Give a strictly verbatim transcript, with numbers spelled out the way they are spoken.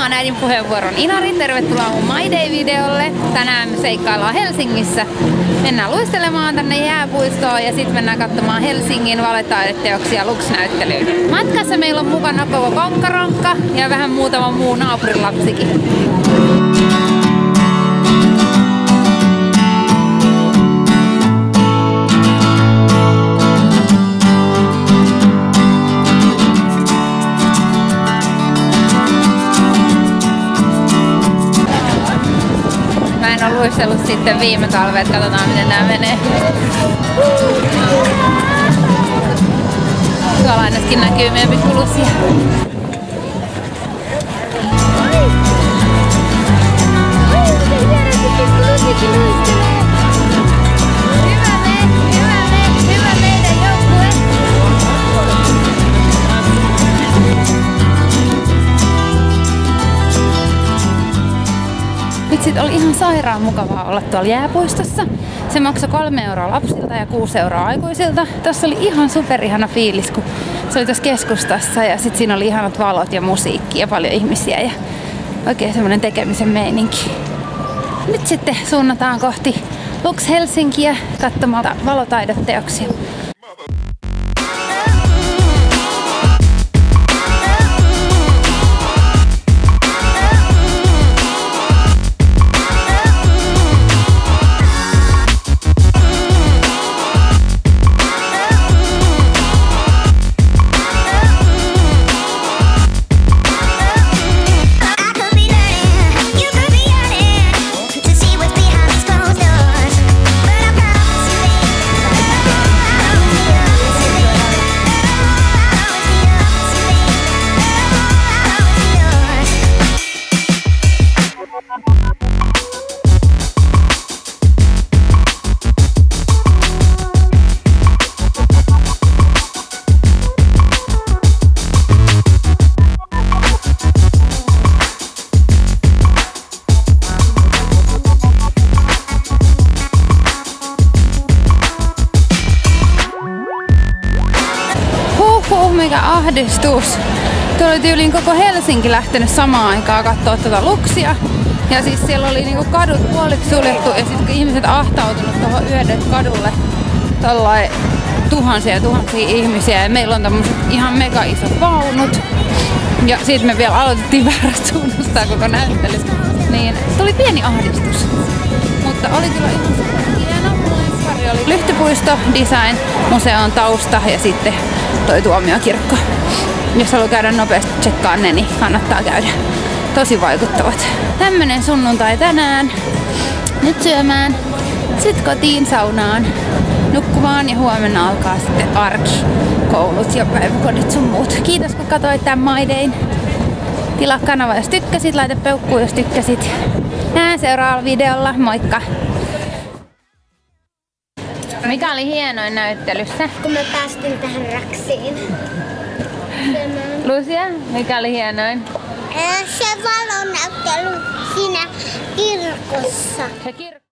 oman äidin puheenvuoron Inari. Tervetuloa mun My Day-videolle. Tänään me seikkaillaan Helsingissä. Mennään luistelemaan tänne jääpuistoon ja sitten mennään katsomaan Helsingin valetaideteoksia Lux-näyttelyyn. Matkassa meillä on mukana koko konkkaronkka ja vähän muutama muu naapurilapsikin. Mä en ole luistellut sitten viime talvet, katsotaan miten nää menee. Tuolla ainakin näkyy meidän pikkulusia. Vitsit, oli ihan sairaan mukavaa olla tuolla jääpuistossa. Se maksoi kolme euroa lapsilta ja kuusi euroa aikuisilta. Tässä oli ihan superihana fiilis, kun se oli tuossa keskustassa ja sit siinä oli ihanat valot ja musiikki ja paljon ihmisiä ja oikein semmonen tekemisen meininki. Nyt sitten suunnataan kohti Lux Helsinkiä katsomaan valotaideteoksia. Mikä ahdistus. Tuolla oli tyyliin koko Helsinki lähtenyt samaan aikaan katsoa tätä Luxia. Ja siis siellä oli niinku kadut puoliksi suljettu ja sitten kun ihmiset ahtautunut tuohon yhdelle kadulle tollain tuhansia ja tuhansia ihmisiä ja meillä on tämmöiset ihan mega isot vaunut. Ja sitten me vielä aloitettiin väärästä suunnasta koko näyttely. Niin tuli pieni ahdistus. Mutta oli kyllä ihan super hieno. Oli Lyhtypuisto, Design, museon tausta ja sitten toi Tuomiokirkko. Jos haluaa käydä nopeasti tsekkaan ne, niin kannattaa käydä. Tosi vaikuttavat. Tämmönen sunnuntai tänään. Nyt syömään. Sitten kotiin saunaan. Nukkumaan ja huomenna alkaa sitten arki. Koulut ja päiväkodit sun muut. Kiitos kun katsoit tän My Dayn. Tilaa kanava jos tykkäsit, laita peukkuun jos tykkäsit. Nähdään seuraavalla videolla. Moikka! Mikä oli hienoin näyttelyssä? Kun me päästiin tähän raksiin. Lucia, mikä oli hienoin? Se valonäyttely siinä kirkossa. Se kir-